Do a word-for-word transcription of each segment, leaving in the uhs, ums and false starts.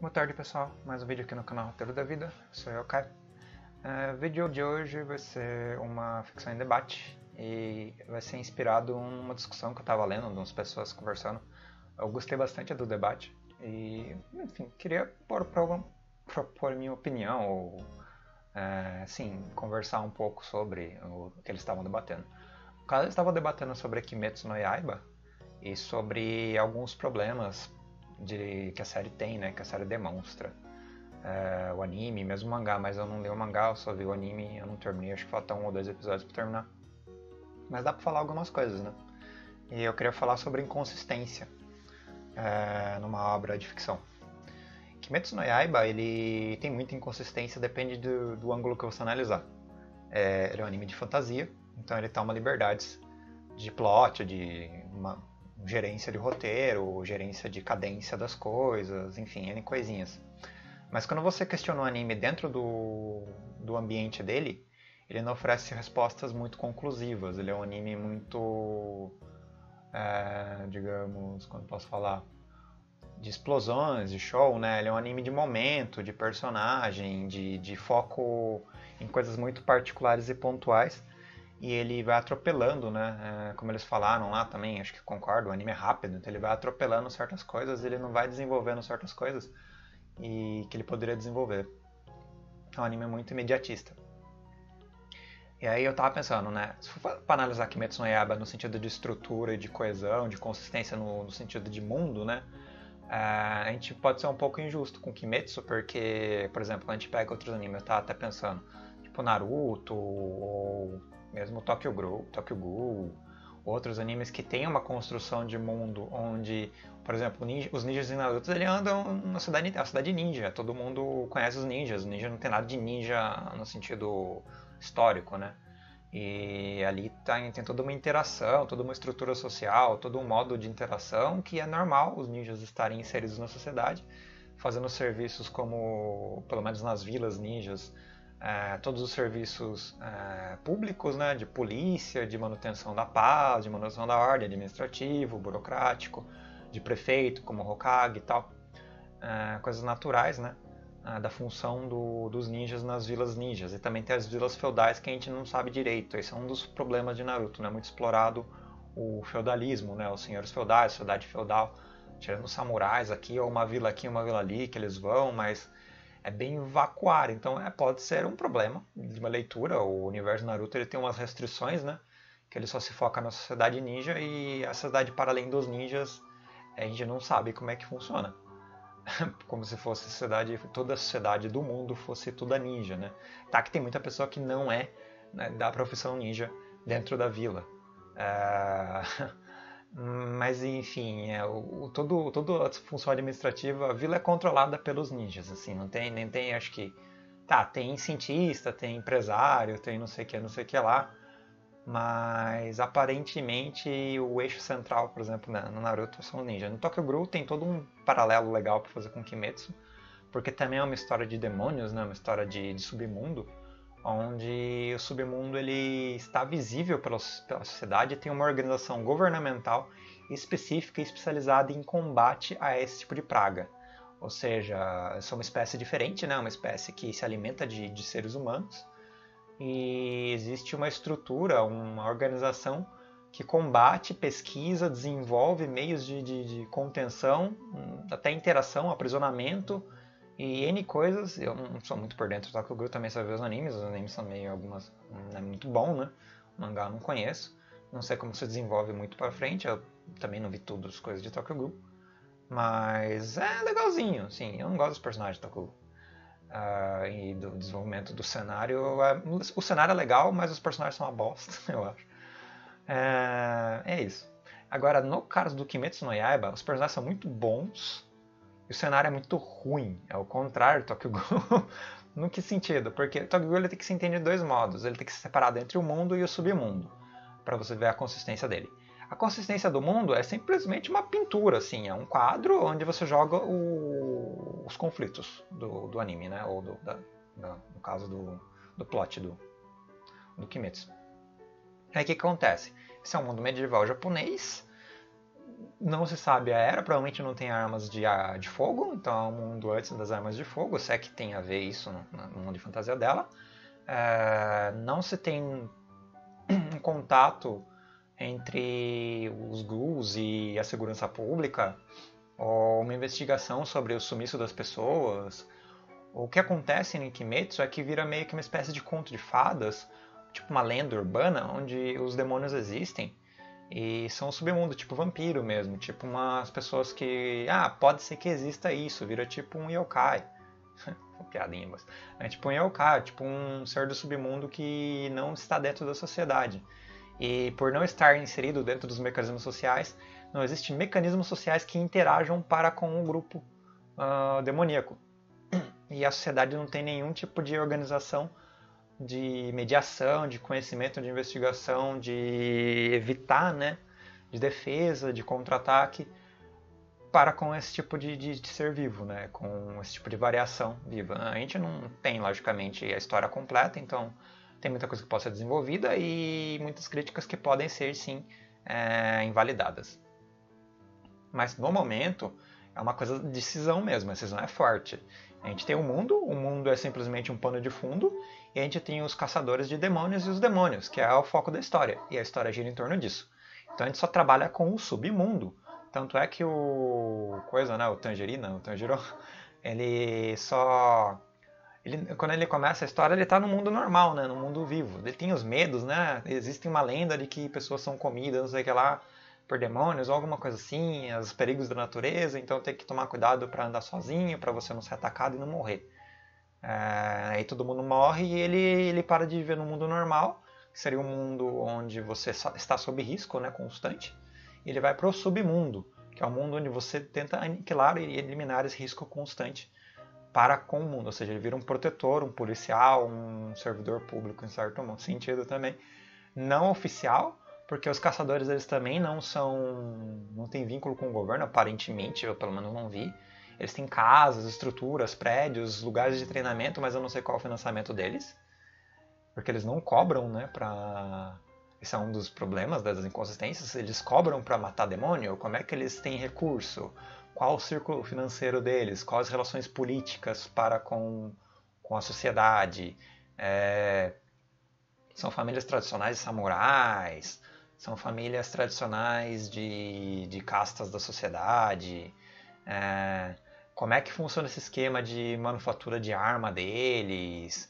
Boa tarde, pessoal. Mais um vídeo aqui no canal Roteiro da Vida. Sou eu, Caio. É, o vídeo de hoje vai ser uma ficção em debate e vai ser inspirado em uma discussão que eu estava lendo, de umas pessoas conversando. Eu gostei bastante do debate e, enfim, queria pôr, propor minha opinião ou, é, assim, conversar um pouco sobre o que eles estavam debatendo. No caso, eles estavam debatendo sobre Kimetsu no Yaiba e sobre alguns problemas de, que a série tem, né, que a série demonstra. É, o anime, mesmo o mangá, mas eu não li o mangá, eu só vi o anime, eu não terminei, acho que falta um ou dois episódios pra terminar. Mas dá pra falar algumas coisas, né? E eu queria falar sobre inconsistência é, numa obra de ficção. Kimetsu no Yaiba, ele tem muita inconsistência, depende do, do ângulo que você analisar. É, ele é um anime de fantasia, então ele toma liberdades de plot, de uma gerência de roteiro, gerência de cadência das coisas, enfim, N coisinhas. Mas quando você questiona o anime dentro do, do ambiente dele, ele não oferece respostas muito conclusivas. Ele é um anime muito, é, digamos, como posso falar, de explosões, de show, né? Ele é um anime de momento, de personagem, de, de foco em coisas muito particulares e pontuais. E ele vai atropelando, né? É, como eles falaram lá também, acho que concordo, o anime é rápido, então ele vai atropelando certas coisas, ele não vai desenvolvendo certas coisas e que ele poderia desenvolver. É um anime muito imediatista. E aí eu tava pensando, né? Se for para analisar Kimetsu no Yaiba no sentido de estrutura e de coesão, de consistência no, no sentido de mundo, né? É, a gente pode ser um pouco injusto com Kimetsu, porque, por exemplo, a gente pega outros animes, eu tava até pensando, tipo Naruto, ou mesmo Tokyo Ghoul, Tokyo Ghoul, outros animes que tem uma construção de mundo onde, por exemplo, ninja, os ninjas em Naruto eles andam na cidade, a cidade ninja, todo mundo conhece os ninjas, o ninja não tem nada de ninja no sentido histórico, né? E ali tem, tem toda uma interação, toda uma estrutura social, todo um modo de interação que é normal os ninjas estarem inseridos na sociedade, fazendo serviços como, pelo menos nas vilas ninjas, é, todos os serviços é, públicos, né, de polícia, de manutenção da paz, de manutenção da ordem, administrativo, burocrático, de prefeito, como Hokage e tal, é, coisas naturais, né, é, da função do, dos ninjas nas vilas ninjas. E também tem as vilas feudais que a gente não sabe direito. Esse é um dos problemas de Naruto, né, muito explorado o feudalismo, né, os senhores feudais, a sociedade feudal, tirando os samurais aqui, ou uma vila aqui, uma vila ali, que eles vão, mas é bem vacuar, então é, pode ser um problema de uma leitura. O universo Naruto ele tem umas restrições, né? Que ele só se foca na sociedade ninja e a sociedade para além dos ninjas a gente não sabe como é que funciona. Como se fosse a sociedade, toda a sociedade do mundo fosse toda ninja, né? Tá que tem muita pessoa que não é, né, da profissão ninja dentro da vila. É... Mas enfim, é, o, todo, toda a função administrativa, a vila é controlada pelos ninjas, assim, não tem, nem tem, acho que, tá, tem cientista, tem empresário, tem não sei o que, não sei o que lá, mas aparentemente o eixo central, por exemplo, né, no Naruto são os ninjas. No Tokyo Ghoul tem todo um paralelo legal para fazer com Kimetsu, porque também é uma história de demônios, né, uma história de, de submundo, onde o submundo ele está visível pela, pela sociedade e tem uma organização governamental específica e especializada em combate a esse tipo de praga. Ou seja, são uma espécie diferente, né? Uma espécie que se alimenta de, de seres humanos e existe uma estrutura, uma organização que combate, pesquisa, desenvolve meios de, de, de contenção, até interação, aprisionamento, e N coisas. Eu não sou muito por dentro, só que o Gru também só vê os animes, os animes são meio algumas, não é muito bom, né? O mangá eu não conheço, não sei como se desenvolve muito pra frente, eu também não vi tudo as coisas de Tokyo Ghoul, mas é legalzinho, sim, eu não gosto dos personagens de Tokyo Ghoul. Uh, e do desenvolvimento do cenário, uh, o cenário é legal, mas os personagens são uma bosta, eu acho. Uh, é isso. Agora, no caso do Kimetsu no Yaiba, os personagens são muito bons, e o cenário é muito ruim, é o contrário do Tokyo Ghoul. No que sentido? Porque o Tokyo Ghoul ele tem que se entender de dois modos. Ele tem que ser separado entre o mundo e o submundo, para você ver a consistência dele. A consistência do mundo é simplesmente uma pintura, assim, é um quadro onde você joga o, os conflitos do, do anime, né? Ou do, da, da, no caso do, do plot do, do Kimetsu. Aí o que acontece? Esse é um mundo medieval japonês. Não se sabe a era, provavelmente não tem armas de, de fogo, então é um mundo antes das armas de fogo, se é que tem a ver isso no, no mundo de fantasia dela. É, não se tem um contato entre os ghouls e a segurança pública, ou uma investigação sobre o sumiço das pessoas. O que acontece em Kimetsu é que vira meio que uma espécie de conto de fadas, tipo uma lenda urbana, onde os demônios existem e são o submundo, tipo vampiro mesmo, tipo umas pessoas que, ah, pode ser que exista isso, vira tipo um yokai. Piadinha, mas é tipo um yokai, tipo um ser do submundo que não está dentro da sociedade. E por não estar inserido dentro dos mecanismos sociais, não existem mecanismos sociais que interajam para com o grupo uh, demoníaco. E a sociedade não tem nenhum tipo de organização de mediação, de conhecimento, de investigação, de evitar, né, de defesa, de contra-ataque para com esse tipo de, de, de ser vivo, né, com esse tipo de variação viva. A gente não tem, logicamente, a história completa, então tem muita coisa que pode ser desenvolvida e muitas críticas que podem ser, sim, é, invalidadas. Mas, no momento, é uma coisa de decisão mesmo, a decisão é forte. A gente tem o mundo, o mundo é simplesmente um pano de fundo, e a gente tem os caçadores de demônios e os demônios, que é o foco da história, e a história gira em torno disso. Então a gente só trabalha com o submundo. Tanto é que o coisa, né, o Tangerina, o Tanjiro, ele só ele, quando ele começa a história, ele está no mundo normal, né, no mundo vivo. Ele tem os medos, né? Existe uma lenda de que pessoas são comidas, não sei o que lá, por demônios ou alguma coisa assim, os perigos da natureza, então tem que tomar cuidado para andar sozinho, para você não ser atacado e não morrer. É, aí todo mundo morre e ele, ele para de viver no mundo normal, que seria um mundo onde você está sob risco, né, constante, e ele vai para o submundo, que é um mundo onde você tenta aniquilar e eliminar esse risco constante para com o mundo, ou seja, ele vira um protetor, um policial, um servidor público em certo sentido também, não oficial, porque os caçadores eles também não são, não têm vínculo com o governo, aparentemente, eu pelo menos não vi. Eles têm casas, estruturas, prédios, lugares de treinamento, mas eu não sei qual é o financiamento deles. Porque eles não cobram, né, pra... Esse é um dos problemas das inconsistências. Eles cobram para matar demônio? Como é que eles têm recurso? Qual o círculo financeiro deles? Quais as relações políticas para com, com a sociedade? É... São famílias tradicionais de samurais? São famílias tradicionais de, de castas da sociedade? É... Como é que funciona esse esquema de manufatura de arma deles?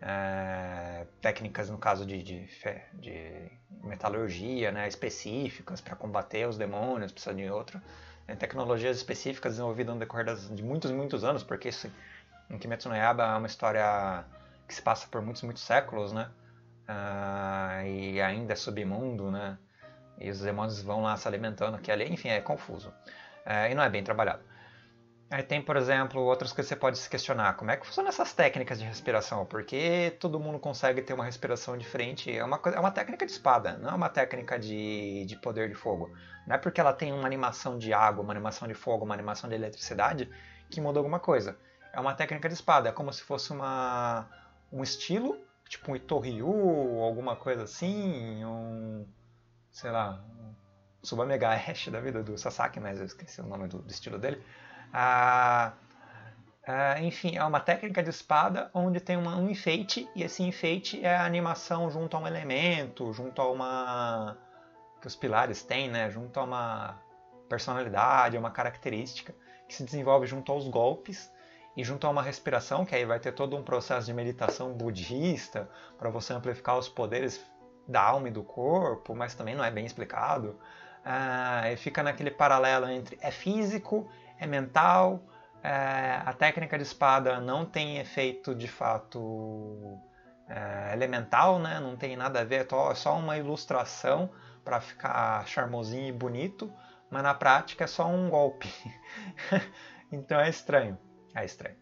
É, técnicas, no caso de, de, de metalurgia, né, específicas para combater os demônios, precisa de outra. É, tecnologias específicas desenvolvidas no decorrer das, de muitos e muitos anos, porque isso, em Kimetsu no Yaiba é uma história que se passa por muitos, muitos séculos, né? Ah, e ainda é submundo, né? E os demônios vão lá se alimentando aqui ali, enfim, é confuso. É, e não é bem trabalhado. Aí tem, por exemplo, outras coisas que você pode se questionar. Como é que funcionam essas técnicas de respiração? Porque todo mundo consegue ter uma respiração diferente. É uma, coisa, é uma técnica de espada, não é uma técnica de, de poder de fogo. Não é porque ela tem uma animação de água, uma animação de fogo, uma animação de eletricidade que muda alguma coisa. É uma técnica de espada. É como se fosse uma, um estilo, tipo um Ito-Ryu ou alguma coisa assim. Um, sei lá, um Tsubamega-Eshi da vida do Sasaki, mas eu esqueci o nome do, do estilo dele. Ah, ah, enfim, é uma técnica de espada onde tem uma, um enfeite, e esse enfeite é a animação junto a um elemento, junto a uma... que os pilares têm, né? Junto a uma personalidade, a uma característica que se desenvolve junto aos golpes e junto a uma respiração, que aí vai ter todo um processo de meditação budista para você amplificar os poderes da alma e do corpo, mas também não é bem explicado. Ah, e fica naquele paralelo entre é físico, é mental, é, a técnica de espada não tem efeito de fato é, elemental, né? Não tem nada a ver, é só uma ilustração para ficar charmosinho e bonito, mas na prática é só um golpe. Então é estranho, é estranho.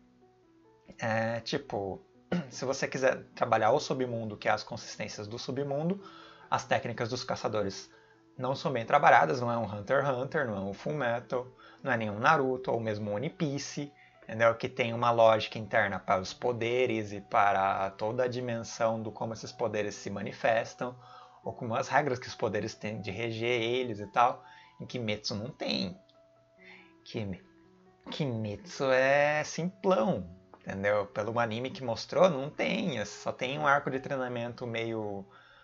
É, tipo, se você quiser trabalhar o submundo, que é as consistências do submundo, as técnicas dos caçadores não são bem trabalhadas, não é um Hunter x Hunter, não é um Fullmetal, não é nenhum Naruto ou mesmo One Piece, entendeu? Que tem uma lógica interna para os poderes e para toda a dimensão do como esses poderes se manifestam, ou como as regras que os poderes têm de reger eles e tal. Em Kimetsu não tem. Kim... Kimetsu é simplão, entendeu? Pelo anime que mostrou, não tem. Só tem um arco de treinamento meio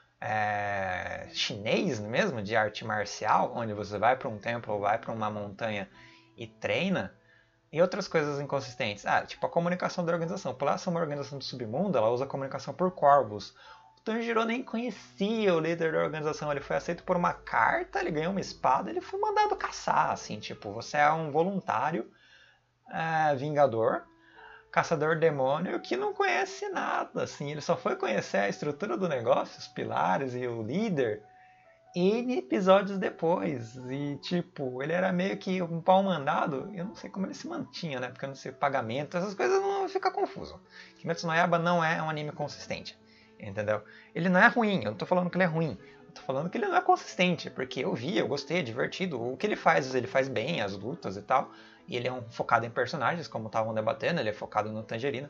é, chinês mesmo, de arte marcial, onde você vai para um templo ou vai para uma montanha e treina. E outras coisas inconsistentes. Ah, tipo a comunicação da organização. Por lá ser uma organização do submundo, ela usa a comunicação por corvos. O Tanjiro nem conhecia o líder da organização. Ele foi aceito por uma carta, ele ganhou uma espada, ele foi mandado caçar, assim, tipo, você é um voluntário, é, vingador, caçador demônio, que não conhece nada, assim. Ele só foi conhecer a estrutura do negócio, os pilares e o líder N episódios depois, e tipo, ele era meio que um pau mandado, eu não sei como ele se mantinha, né, porque eu não sei pagamento, essas coisas não fica confuso. Kimetsu no Yaiba não é um anime consistente, entendeu? Ele não é ruim, eu não tô falando que ele é ruim, eu tô falando que ele não é consistente, porque eu vi, eu gostei, é divertido, o que ele faz, ele faz bem, as lutas e tal, e ele é um focado em personagens, como estavam debatendo, ele é focado no Tangerina,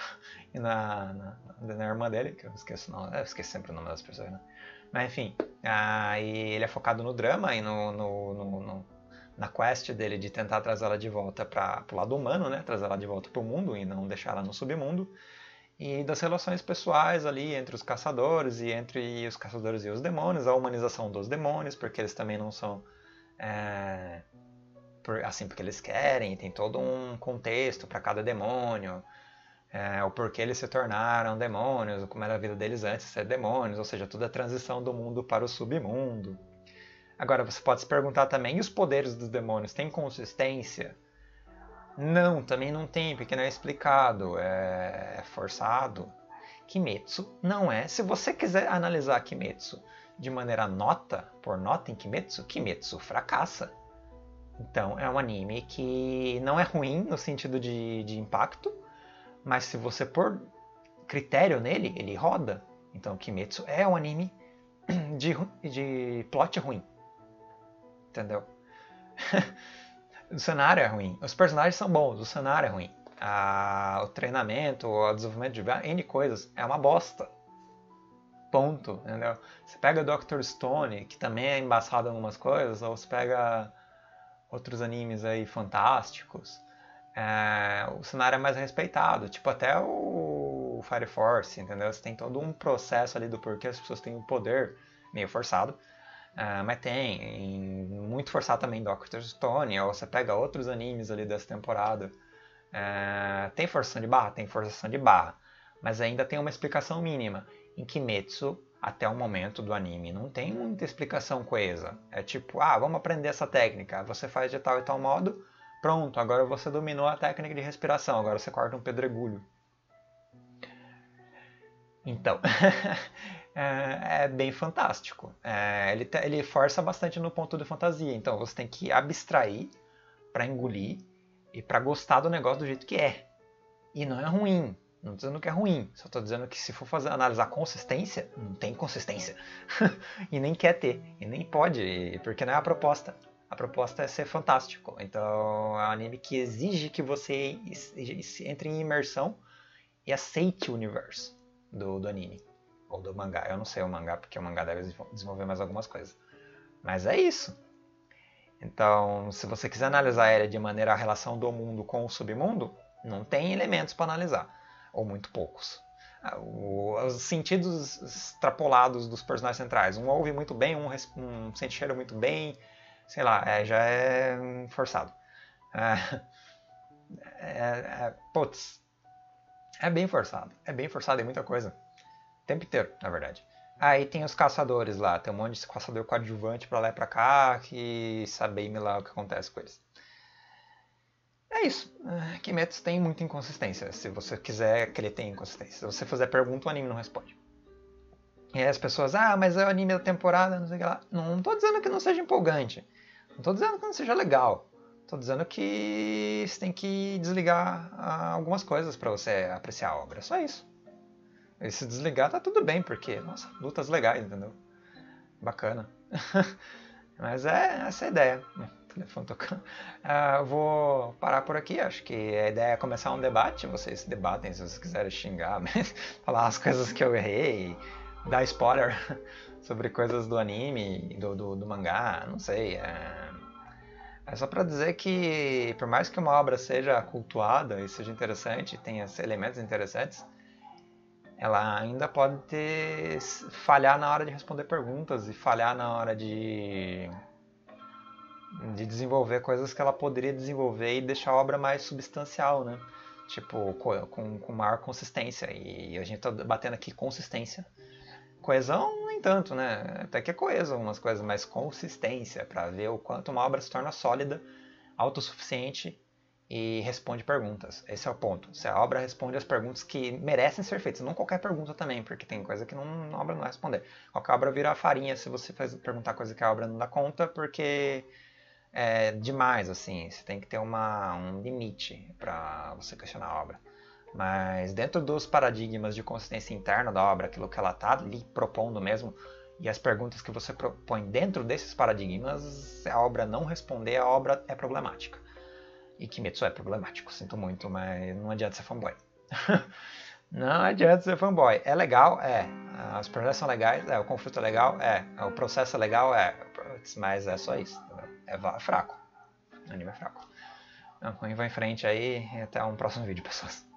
e na, na, na irmã dele, que eu esqueço, não, eu esqueço sempre o nome das pessoas, né? Mas enfim, ah, e ele é focado no drama e no, no, no, no, na quest dele de tentar trazer ela de volta para o lado humano, né? Trazer ela de volta para o mundo e não deixar ela no submundo. E das relações pessoais ali entre os caçadores e entre os caçadores e os demônios, a humanização dos demônios, porque eles também não são é, por, assim porque eles querem, tem todo um contexto para cada demônio. É, o porquê eles se tornaram demônios, como era a vida deles antes de ser demônios, ou seja, toda a transição do mundo para o submundo. Agora, você pode se perguntar também, e os poderes dos demônios têm consistência? Não, também não tem, porque não é explicado, é forçado. Kimetsu não é. Se você quiser analisar Kimetsu de maneira nota, por nota em Kimetsu, Kimetsu fracassa. Então, é um anime que não é ruim no sentido de, de impacto, mas se você pôr critério nele, ele roda. Então Kimetsu é um anime de, de plot ruim. Entendeu? O cenário é ruim. Os personagens são bons, o cenário é ruim. Ah, o treinamento, o desenvolvimento de N coisas é uma bosta. Ponto. Entendeu? Você pega doutor Stone, que também é embaçado em algumas coisas, ou você pega outros animes aí fantásticos. É, o cenário é mais respeitado, tipo até o Fire Force, entendeu? Você tem todo um processo ali do porquê as pessoas têm o poder, meio forçado, é, mas tem, muito forçado também doutor Stone, ou você pega outros animes ali dessa temporada, é, tem forçação de barra? Tem forçação de barra, mas ainda tem uma explicação mínima. Em Kimetsu, até o momento do anime, não tem muita explicação coesa, é tipo, ah, vamos aprender essa técnica, você faz de tal e tal modo, pronto, agora você dominou a técnica de respiração, agora você corta um pedregulho. Então, é, é bem fantástico. É, ele, ele força bastante no ponto de fantasia, então você tem que abstrair para engolir e para gostar do negócio do jeito que é. E não é ruim, não estou dizendo que é ruim, só estou dizendo que se for fazer, analisar consistência, não tem consistência. E nem quer ter, e nem pode, porque não é a proposta. A proposta é ser fantástico. Então é um anime que exige que você entre em imersão e aceite o universo do, do anime. Ou do mangá. Eu não sei o mangá, porque o mangá deve desenvolver mais algumas coisas. Mas é isso. Então, se você quiser analisar ele de maneira a relação do mundo com o submundo, não tem elementos para analisar. Ou muito poucos. Os sentidos extrapolados dos personagens centrais. Um ouve muito bem, um, um sente cheiro muito bem. Sei lá, é, já é forçado. É, é, é, putz, é bem forçado. É bem forçado em muita coisa. O tempo inteiro, na verdade. Aí tem os caçadores lá. Tem um monte de caçador coadjuvante pra lá e pra cá. Que sabe-me lá o que acontece com eles. É isso. Kimetsu tem muita inconsistência. Se você quiser que ele tenha inconsistência. Se você fizer pergunta, o anime não responde. E aí as pessoas, ah, mas é o anime da temporada, não sei o que lá. Não, não tô dizendo que não seja empolgante. Não tô dizendo que não seja legal. Tô dizendo que você tem que desligar algumas coisas para você apreciar a obra. Só isso. E se desligar tá tudo bem, porque, nossa, lutas legais, entendeu? Bacana. Mas é essa a ideia. O telefone tocando. Uh, eu vou parar por aqui. Acho que a ideia é começar um debate. Vocês se debatem se vocês quiserem xingar, mas falar as coisas que eu errei, dar spoiler sobre coisas do anime, do, do, do mangá, não sei. É... É só pra dizer que, por mais que uma obra seja cultuada e seja interessante, tenha elementos interessantes, ela ainda pode ter, falhar na hora de responder perguntas e falhar na hora de, de desenvolver coisas que ela poderia desenvolver e deixar a obra mais substancial, né? Tipo, com, com maior consistência. E a gente tá batendo aqui consistência. Coesão, nem tanto, né? Até que é coeso algumas coisas, mas consistência, para ver o quanto uma obra se torna sólida, autossuficiente e responde perguntas. Esse é o ponto. Se a obra responde as perguntas que merecem ser feitas, não qualquer pergunta também, porque tem coisa que não, a obra não vai responder. Qualquer obra vira farinha se você faz, perguntar coisa que a obra não dá conta, porque é demais, assim. Você tem que ter uma, um limite para você questionar a obra. Mas dentro dos paradigmas de consistência interna da obra, aquilo que ela está lhe propondo mesmo, e as perguntas que você propõe dentro desses paradigmas, se a obra não responder, a obra é problemática. E Kimetsu é problemático, sinto muito, mas não adianta ser fanboy. Não adianta ser fanboy. É legal? É. As personagens são legais? É. O conflito é legal? É. O processo é legal? É. Mas é só isso. É fraco. O anime é fraco. Então, vai em frente aí e até um próximo vídeo, pessoas.